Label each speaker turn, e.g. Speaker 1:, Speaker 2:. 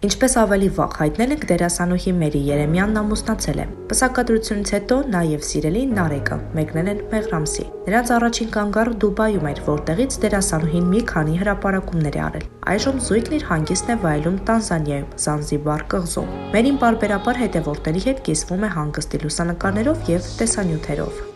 Speaker 1: Ինչպես ավելի վաղ հայտնել ենք, դերասանուհի Մերի Երեմյանն ամուսնացել է։ Պակադրությունից հետո նա եւ սիրելին Նարեկը մեկնել են մեղրամսի։ Նրանց առաջին կանգառը Դուբայում էր, որտեղից դերասանուհին մի քանի հրապարակումներ է արել։ Այժմ զույգն իր հանգիստն է վայելում Տանզանիայում, Զանզիբար կղզում։ Մերին պարբերաբար հետևորդների հետ կիսվում է հանգստի լուսանկարներով եւ տեսանյութերով։